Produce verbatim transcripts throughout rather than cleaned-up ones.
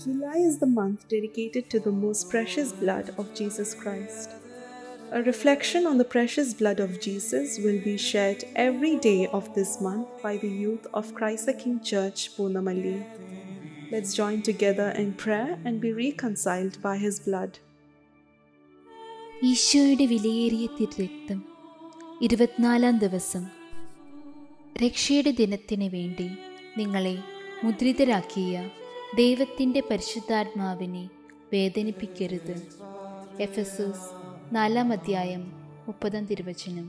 July is the month dedicated to the most precious blood of Jesus Christ. A reflection on the precious blood of Jesus will be shared every day of this month by the youth of Christ the King Church, Ponamalli. Let's join together in prayer and be reconciled by His blood. ഈശോയുടെ വിലയേറിയ തിരുരക്തം ഇരുപത്തിനാലാം ദിവസം. രക്ഷയുടെ ദിനത്തിന് വേണ്ടി നിങ്ങളെ മുദ്രിതരാക്കിയ ദൈവത്തിൻ്റെ പരിശുദ്ധാത്മാവിനെ വേദനിപ്പിക്കരുത്. എഫെസോസ് നാലാം അധ്യായം മുപ്പതാം തിരുവചനം.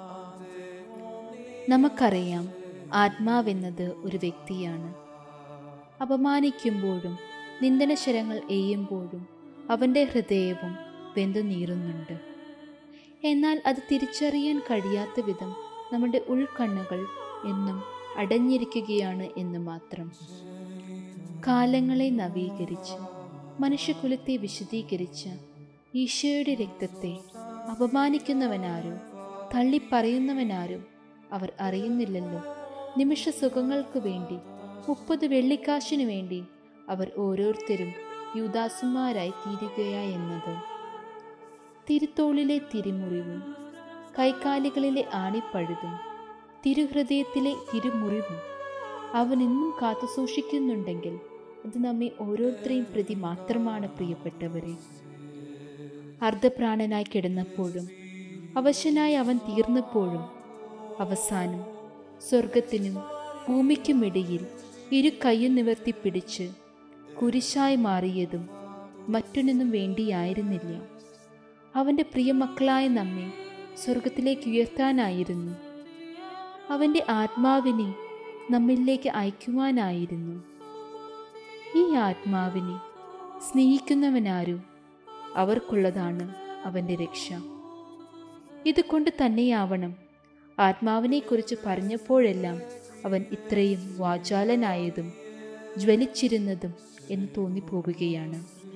നമുക്കറിയാം, ആത്മാവെന്നത് ഒരു വ്യക്തിയാണ്. അപമാനിക്കുമ്പോഴും നിന്ദനശരങ്ങൾ എയ്യുമ്പോഴും അവൻ്റെ ഹൃദയവും വെന്തു നീറുന്നുണ്ട്. എന്നാൽ അത് തിരിച്ചറിയാൻ കഴിയാത്ത വിധം നമ്മുടെ ഉൾക്കണ്ണുകൾ എന്നും അടഞ്ഞിരിക്കുകയാണ് എന്ന് മാത്രം. കാലങ്ങളെ നവീകരിച്ച് മനുഷ്യകുലത്തെ വിശദീകരിച്ച ഈശോയുടെ രക്തത്തെ അപമാനിക്കുന്നവനാരോ തള്ളിപ്പറയുന്നവനാരോ അവർ അറിയുന്നില്ലല്ലോ. നിമിഷ സുഖങ്ങൾക്ക് വേണ്ടി, മുപ്പത് വെള്ളിക്കാശിനു വേണ്ടി അവർ ഓരോരുത്തരും യൂദാസുമാരായി തീരുകയായെന്നത്. തിരുത്തോളിലെ തിരുമുറിവും കൈക്കാലുകളിലെ ആണിപ്പഴുതും തിരുഹൃദയത്തിലെ തിരുമുറിവും അവൻ ഇന്നും കാത്തു സൂക്ഷിക്കുന്നുണ്ടെങ്കിൽ അത് നമ്മെ ഓരോരുത്തരെയും പ്രതി മാത്രമാണ്. പ്രിയപ്പെട്ടവരെ, അർദ്ധപ്രാണനായി കിടന്നപ്പോഴും അവശനായി അവൻ തീർന്നപ്പോഴും അവസാനം സ്വർഗത്തിനും ഭൂമിക്കുമിടയിൽ ഇരു കൈയും നിവർത്തിപ്പിടിച്ച് കുരിശായി മാറിയതും മറ്റൊന്നിനും വേണ്ടിയായിരുന്നില്ല. അവൻ്റെ പ്രിയമക്കളായ നമ്മെ സ്വർഗത്തിലേക്ക് ഉയർത്താനായിരുന്നു. അവൻ്റെ ആത്മാവിനെ നമ്മിലേക്ക് അയക്കുവാനായിരുന്നു. ഈ ആത്മാവിനെ സ്നേഹിക്കുന്നവനാരോ അവർക്കുള്ളതാണ് അവൻ്റെ രക്ഷ. ഇതുകൊണ്ട് തന്നെയാവണം ആത്മാവിനെക്കുറിച്ച് പറഞ്ഞപ്പോഴെല്ലാം അവൻ ഇത്രയും വാചാലനായതും ജ്വലിച്ചിരുന്നതും എന്ന് തോന്നിപ്പോകുകയാണ്.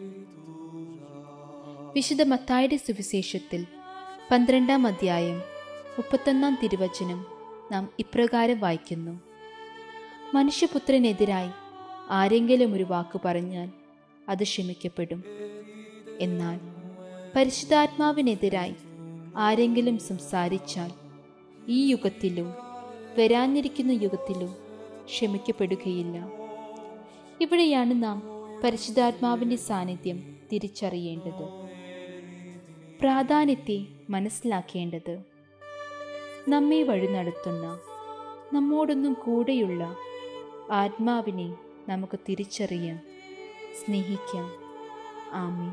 വിശുദ്ധ മത്തായിയുടെ സുവിശേഷത്തിൽ പന്ത്രണ്ടാം അധ്യായം മുപ്പത്തൊന്നാം തിരുവചനം നാം ഇപ്രകാരം വായിക്കുന്നു: മനുഷ്യപുത്രനെതിരായി ആരെങ്കിലും ഒരു വാക്ക് പറഞ്ഞാൽ അത് ക്ഷമിക്കപ്പെടും. എന്നാൽ പരിശുദ്ധാത്മാവിനെതിരായി ആരെങ്കിലും സംസാരിച്ചാൽ ഈ യുഗത്തിലോ വരാനിരിക്കുന്ന യുഗത്തിലോ ക്ഷമിക്കപ്പെടുകയില്ല. ഇവിടെയാണ് നാം പരിശുദ്ധാത്മാവിൻ്റെ സാന്നിധ്യം തിരിച്ചറിയേണ്ടത്, പ്രാധാന്യത്തെ മനസ്സിലാക്കേണ്ടത്. നമ്മെ വഴി നടത്തുന്ന, നമ്മോടൊന്നും കൂടെയുള്ള ആത്മാവിനെ നമുക്ക് തിരിച്ചറിയാം, സ്നേഹിക്കാം. ആമേൻ.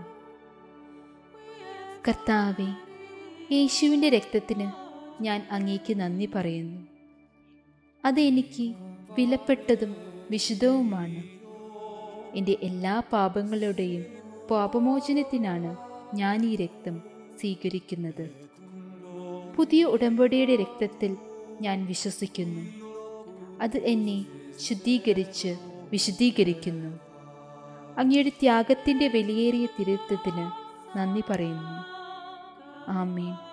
കർത്താവേ, യേശുവിൻ്റെ രക്തത്തിന് ഞാൻ അങ്ങേക്ക് നന്ദി പറയുന്നു. അത് എനിക്ക് വിലപ്പെട്ടതും വിശുദ്ധവുമാണ്. എൻ്റെ എല്ലാ പാപങ്ങളുടെയും പാപമോചനത്തിനാണ് ഞാൻ ഈ രക്തം സ്വീകരിക്കുന്നത്. പുതിയ ഉടമ്പടിയുടെ രക്തത്തിൽ ഞാൻ വിശ്വസിക്കുന്നു. അത് എന്നെ ശുദ്ധീകരിച്ച് വിശുദ്ധീകരിക്കുന്നു. അങ്ങയുടെ ത്യാഗത്തിൻ്റെ വിലയേറിയ തിരുരക്തത്തിന് നന്ദി പറയുന്നു. ആമേൻ.